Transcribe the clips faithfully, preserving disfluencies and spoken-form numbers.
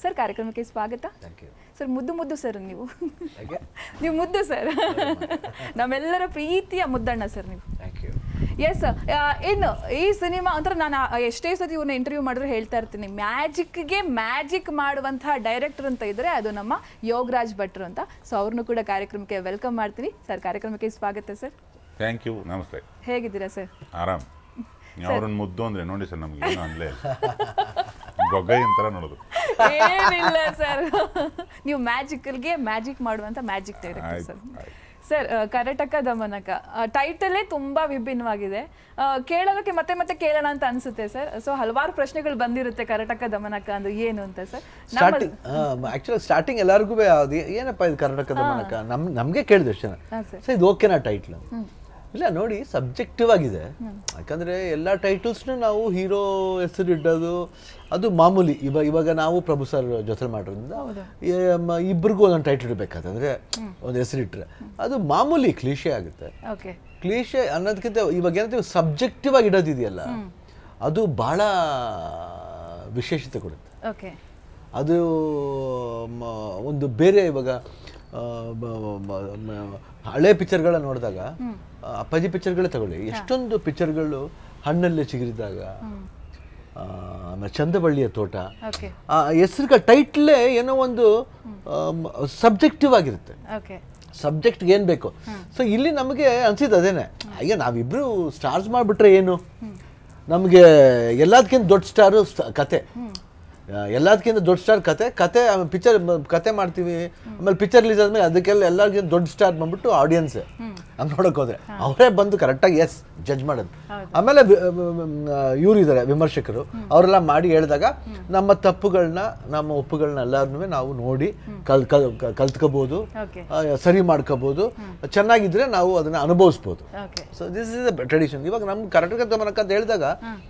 Sir ಕಾರ್ಯಕ್ರಮಕ್ಕೆ ಸ್ವಾಗತ. Thank you sir. ಮುದ್ದು ಮುದ್ದು ಸರ್ ನೀವು ನೀವು ಮುದ್ದು ಸರ್, ನಮ್ಮೆಲ್ಲರ ಪ್ರೀತಿಯ ಮುದ್ದಣ್ಣ ಸರ್ ನೀವು. Thank you. ಎಸ್, ಇನ್ನು ಈ ಸಿನಿಮಾ ಅಂದ್ರೆ ನಾನು ಎಷ್ಟೇ ಸತಿ ಇವ್ರನ್ನ ಇಂಟರ್ವ್ಯೂ ಮಾಡಿದ್ರೆ ಹೇಳ್ತಾ ಇರ್ತೀನಿ, ಮ್ಯಾಜಿಕ್ಗೆ ಮ್ಯಾಜಿಕ್ ಮಾಡುವಂತಹ ಡೈರೆಕ್ಟರ್ ಅಂತ ಇದ್ರೆ ಅದು ನಮ್ಮ ಯೋಗರಾಜ್ ಭಟ್ರು ಅಂತ. ಸೊ ಅವ್ರನ್ನು ಕೂಡ ಕಾರ್ಯಕ್ರಮಕ್ಕೆ ವೆಲ್ಕಮ್ ಮಾಡ್ತೀನಿ. ಸರ್ ಕಾರ್ಯಕ್ರಮಕ್ಕೆ ಸ್ವಾಗತ ಸರ್. Thank you. ನಮಸ್ತೆ. ಹೇಗಿದ್ದೀರಾ ಸರ್? ಆರಾಮ್. ಅವ್ರನ್ನ ಮುದ್ದು ಅಂದ್ರೆ ನೋಡಿ ಸರ್, ನಮ್ಗೆ ಏನು ಅನ್ಲೇ ಗೊಗ್ಗೈ ಅಂತಾರ ನೋಡೋದು. ಏನಿಲ್ಲ ಸರ್, ನೀವು ಮ್ಯಾಜಿಕಲ್ಗೆ ಮ್ಯಾಜಿಕ್ ಮಾಡುವಂತ magic director sir. Sir Karataka Damanaka ಟೈಟಲೇ ತುಂಬಾ ವಿಭಿನ್ನವಾಗಿದೆ, ಕೇಳೋದಕ್ಕೆ ಮತ್ತೆ ಮತ್ತೆ ಕೇಳೋಣ ಅಂತ ಅನ್ಸುತ್ತೆ ಸರ್. ಸೊ ಹಲವಾರು ಪ್ರಶ್ನೆಗಳು ಬಂದಿರುತ್ತೆ ಕರಟಕ ದಮನಕ ಅಂದ್ರೆ ಏನು ಅಂತ ಸರ್. ಸ್ಟಾರ್ಟಿಂಗ್ ಆಕ್ಚುಲಿ ಸ್ಟಾರ್ಟಿಂಗ್ ಎಲ್ಲರಿಗೂ ಏನಪ್ಪ ಇದು ಕರ್ನಾಟಕ ದಮನಕ ನಮ್ ನಮಗೆ ಕೇಳಿದೆ ಅಷ್ಟೇ ಸರ್, ಇದು ಓಕೆನಾ ಟೈಟ್ಲ್? ಇಲ್ಲ ನೋಡಿ, ಸಬ್ಜೆಕ್ಟಿವ್ ಆಗಿದೆ. ಯಾಕಂದರೆ ಎಲ್ಲ ಟೈಟಲ್ಸ್ನು ನಾವು ಹೀರೋ ಹೆಸರು ಇಡೋದು ಅದು ಮಾಮೂಲಿ. ಇವಾಗ ಇವಾಗ ನಾವು ಪ್ರಭು ಸರ್ ಜೊತೆ ಮಾಡೋದ್ರಿಂದ ಇಬ್ಬರಿಗೂ ಒಂದೊಂದು ಟೈಟಲ್ ಇಡಬೇಕಾದ್ರೆ ಒಂದು ಹೆಸರಿಟ್ಟರೆ ಅದು ಮಾಮೂಲಿ ಕ್ಲೀಶೆ ಆಗುತ್ತೆ. ಕ್ಲೀಶೆ ಅನ್ನೋದಕ್ಕಿಂತ ಇವಾಗ ಏನಂತೀವಿ ಸಬ್ಜೆಕ್ಟಿವ್ ಆಗಿ ಇಡೋದಿದೆಯಲ್ಲ, ಅದು ಭಾಳ ವಿಶೇಷತೆ ಕೊಡುತ್ತೆ. ಅದು ಒಂದು ಬೇರೆ ಇವಾಗ ಹಳೆ ಪಿಕ್ಚರ್ಗಳ ನೋಡಿದಾಗ ಅಪ್ಪಾಜಿ ಪಿಕ್ಚರ್ಗಳೇ ತಗೊಳ್ಳಿ, ಎಷ್ಟೊಂದು ಪಿಕ್ಚರ್ಗಳು ಹಣ್ಣಲ್ಲೇ ಚಿಗುರಿದಾಗ, ಆಮೇಲೆ ಚಂದಬಳ್ಳಿಯ ತೋಟ, ಆ ಹೆಸರುಗಳ ಟೈಟ್ಲೇ ಏನೋ ಒಂದು ಸಬ್ಜೆಕ್ಟಿವ್ ಆಗಿರುತ್ತೆ. ಸಬ್ಜೆಕ್ಟ್ಗೆ ಏನು ಬೇಕು. ಸೊ ಇಲ್ಲಿ ನಮಗೆ ಅನ್ಸಿದ್ದು ಅದೇನೆ, ಈಗ ನಾವಿಬ್ರು ಸ್ಟಾರ್ಸ್ ಮಾಡಿಬಿಟ್ರೆ ಏನು, ನಮಗೆ ಎಲ್ಲದಕ್ಕಿಂತ ದೊಡ್ಡ ಸ್ಟಾರು ಕತೆ, ಎಲ್ಲದಕ್ಕಿಂತ ದೊಡ್ಡ ಸ್ಟಾರ್ ಕತೆ ಕತೆ ಪಿಕ್ಚರ್ ಕತೆ ಮಾಡ್ತೀವಿ. ಆಮೇಲೆ ಪಿಕ್ಚರ್ ರಿಲೀಸ್ ಆದ್ಮೇಲೆ ಅದಕ್ಕೆಲ್ಲ ಎಲ್ಲರಿಗಿಂತ ದೊಡ್ಡ ಸ್ಟಾರ್ ಬಂದ್ಬಿಟ್ಟು ಆಡಿಯನ್ಸೇ ಹಂಗೆ ನೋಡೋಕೆ ಹೋದ್ರೆ ಅವರೇ ಬಂದು ಕರೆಕ್ಟಾಗಿ ಎಸ್ ಜಡ್ಜ್ ಮಾಡೋದು. ಆಮೇಲೆ ಇವರು ಇದ್ದಾರೆ ವಿಮರ್ಶಕರು, ಅವರೆಲ್ಲ ಮಾಡಿ ಹೇಳಿದಾಗ ನಮ್ಮ ತಪ್ಪುಗಳನ್ನ ನಮ್ಮ ಒಪ್ಪುಗಳನ್ನ ಎಲ್ಲರನ್ನೂ ನಾವು ನೋಡಿ ಕಲ್ ಕಲ್ ಕಲ್ತ್ಕೋಬೋದು, ಸರಿ ಮಾಡ್ಕೋಬೋದು. ಚೆನ್ನಾಗಿದ್ರೆ ನಾವು ಅದನ್ನ ಅನುಭವಿಸ್ಬೋದು. So this is a tradition. ಇವಾಗ ನಮ್ಮ ಕರ್ನಾಟಕ ದಮನಕ ಅಂತ ಹೇಳಿದಾಗ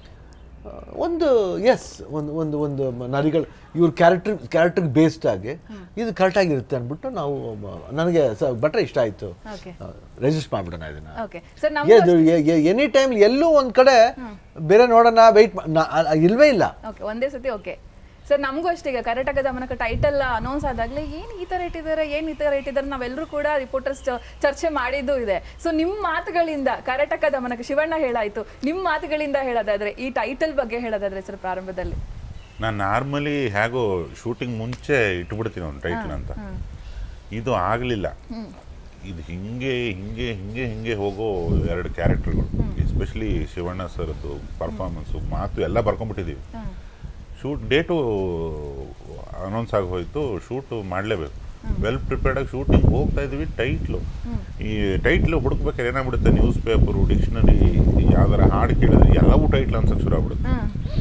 ಒಂದು ಎಸ್ ಒಂದು ಒಂದು ಒಂದು ನರಿಗಳು ಇವ್ರ ಕ್ಯಾರೆಕ್ಟರ್ ಕ್ಯಾರೆಕ್ಟರ್ಗೆ ಬೇಸ್ಡ್ ಆಗಿ ಇದು ಕರೆಕ್ಟಾಗಿರುತ್ತೆ ಅಂದ್ಬಿಟ್ಟು ನಾವು, ನನಗೆ ಬಟ್ರೆ ಇಷ್ಟ ಆಯಿತು, ರಿಜಿಸ್ಟರ್ ಮಾಡಿಬಿಡೋಣ ಇದನ್ನ. ಎನಿ ಟೈಮ್ ಎಲ್ಲೂ ಒಂದು ಕಡೆ ಬೇರೆ ನೋಡೋಣ ವೆಯ್ಟ್ ಇಲ್ವೇ ಇಲ್ಲ, ಒಂದೇ ಸತಿ. ಓಕೆ ಸರ್, ನಮಗೂ ಅಷ್ಟೇ ಈಗ ಕರ್ನಾಟಕ ದಮನಕ ಟೈಟಲ್ ಅನೌನ್ಸ್ ಆದಾಗಲೇ ಏನು ಈ ಥರ ಇಟ್ಟಿದ್ದಾರೆ ಏನು ಈ ಥರ ಇಟ್ಟಿದ್ದಾರೆ ನಾವೆಲ್ಲರೂ ಕೂಡ ರಿಪೋರ್ಟರ್ಸ್ ಚರ್ಚೆ ಮಾಡಿದ್ದು ಇದೆ. ಸೊ ನಿಮ್ಮ ಮಾತುಗಳಿಂದ ಕರ್ನಾಟಕ ದಮನಕ ಶಿವಣ್ಣ ಹೇಳಾಯಿತು, ನಿಮ್ಮ ಮಾತುಗಳಿಂದ ಹೇಳೋದಾದ್ರೆ ಈ ಟೈಟಲ್ ಬಗ್ಗೆ ಹೇಳೋದಾದ್ರೆ ಸರ್ ಪ್ರಾರಂಭದಲ್ಲಿ ನಾನು ನಾರ್ಮಲಿ ಹೇಗೋ ಶೂಟಿಂಗ್ ಮುಂಚೆ ಇಟ್ಬಿಡ್ತೀನಿ ಒಂದು ಟೈಟಲ್ ಅಂತ, ಇದು ಆಗಲಿಲ್ಲ. ಇದು ಹಿಂಗೆ ಹಿಂಗೆ ಹಿಂಗೆ ಹಿಂಗೆ ಹೋಗೋ ಎರಡು ಕ್ಯಾರೆಕ್ಟರ್ಗಳು, ಎಸ್ಪೆಷಲಿ ಶಿವಣ್ಣ ಸರ್ದು ಪರ್ಫಾರ್ಮೆನ್ಸು ಮಾತು ಎಲ್ಲ ಬರ್ಕೊಂಡ್ಬಿಟ್ಟಿದ್ದೀವಿ. ಶೂಟ್ ಡೇಟು ಅನೌನ್ಸ್ ಆಗಿ ಹೋಯಿತು, ಶೂಟು ಮಾಡಲೇಬೇಕು. ವೆಲ್ ಪ್ರಿಪೇರ್ಡಾಗಿ ಶೂಟಿಂಗ್ ಹೋಗ್ತಾ ಇದ್ವಿ. ಟೈಟ್ಲು ಈ ಟೈಟ್ಲು ಹುಡುಕ್ಬೇಕಾದ್ರೆ ಏನಾಗ್ಬಿಡುತ್ತೆ, ನ್ಯೂಸ್ ಪೇಪರು, ಡಿಕ್ಷನರಿ, ಯಾವ್ದಾರ ಹಾಡು ಕೇಳಿದ್ರೆ ಎಲ್ಲವೂ ಟೈಟ್ಲ್ ಅನ್ಸಕ್ಕೆ ಶುರು ಆಗ್ಬಿಡುತ್ತೆ.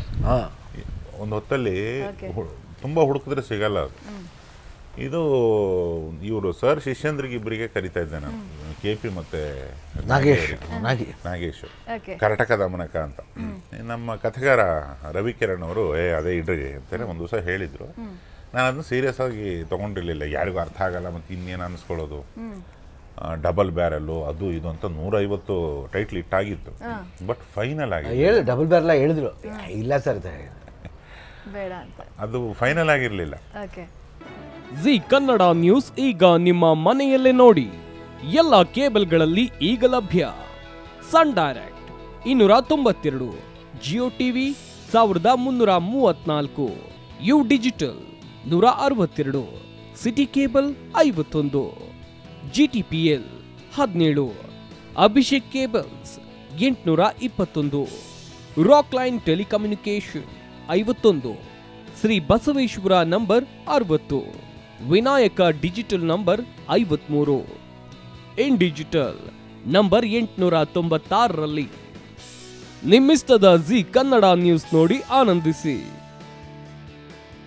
ಒಂದು ಹೊತ್ತಲ್ಲಿ ತುಂಬ ಹುಡುಕಿದ್ರೆ ಸಿಗಲ್ಲ ಅದು. ಇದು ಇವರು ಸರ್ ಶಿಷ್ಯಂದ್ರಿಗೆ ಇಬ್ಬರಿಗೆ ಕರಿತಾ ಇದ್ದೆ ನಾನು, ಕೆ ಪಿ ಮತ್ತು ನಾಗೇಶ್ ನಾಗೇಶ್ ಕರ್ನಾಟಕ ದಮನಕ ಅಂತ. ನಮ್ಮ ಕಥೆಗಾರ ರವಿಕಿರಣ್ ಅವರು ಏ ಅದೇ ಇಡ್ರಿ ಅಂತೇಳಿ ಒಂದು ದಿವಸ ಹೇಳಿದರು. ನಾನು ಅದನ್ನು ಸೀರಿಯಸ್ ಆಗಿ ತೊಗೊಂಡಿರಲಿಲ್ಲ, ಯಾರಿಗೂ ಅರ್ಥ ಆಗಲ್ಲ ಮತ್ತು ಇನ್ನೇನು ಅನ್ನಿಸ್ಕೊಳ್ಳೋದು, ಡಬಲ್ ಬ್ಯಾರಲ್ಲು ಅದು ಇದು ಅಂತ ನೂರೈವತ್ತು ಟೈಟ್ಲ್ ಇಟ್ಟಾಗಿತ್ತು. ಬಟ್ ಫೈನಲ್ ಆಗಿ ಹೇಳಿ ಡಬಲ್ ಬ್ಯಾರಲ್ಲ ಹೇಳಿದ್ರು, ಇಲ್ಲ ಸರ್ ಬೇಡ ಅಂತ, ಅದು ಫೈನಲ್ ಆಗಿರಲಿಲ್ಲ. ಜಿ ಕನ್ನಡ ನ್ಯೂಸ್ ಈಗ ನಿಮ್ಮ ಮನೆಯಲ್ಲೇ ನೋಡಿ, ಎಲ್ಲ ಕೇಬಲ್ಗಳಲ್ಲಿ ಈಗ ಲಭ್ಯ. ಸನ್ ಡೈರೆಕ್ಟ್ ಇನ್ನೂರ ತೊಂಬತ್ತೆರಡು, ಜಿಯೋ ಟಿವಿ ಸಾವಿರದ ಮುನ್ನೂರ ಮೂವತ್ನಾಲ್ಕು, ಯು ಡಿಜಿಟಲ್ ನೂರ ಅರವತ್ತೆರಡು, ಸಿಟಿ ಕೇಬಲ್ ಐವತ್ತೊಂದು, ಜಿ ಟಿ ಪಿ ಎಲ್ ಹದಿನೇಳು, ಅಭಿಷೇಕ್ ಕೇಬಲ್ಸ್ ಎಂಟುನೂರ ಇಪ್ಪತ್ತೊಂದು, ರಾಕ್ ಲೈನ್ ಟೆಲಿಕಮ್ಯುನಿಕೇಶನ್ ಐವತ್ತೊಂದು, ಶ್ರೀ ಬಸವೇಶ್ವರ ನಂಬರ್ ಅರವತ್ತು, ವಿನಾಯಕ ಡಿಜಿಟಲ್ ನಂಬರ್ ಐವತ್ಮೂರು, ಇನ್ ಡಿಜಿಟಲ್ ನಂಬರ್ ಎಂಟುನೂರ ತೊಂಬತ್ತಾರರಲ್ಲಿ. ನಿಮ್ಮಿಸ್ತದ ಜಿ ಕನ್ನಡ ನ್ಯೂಸ್ ನೋಡಿ ಆನಂದಿಸಿ.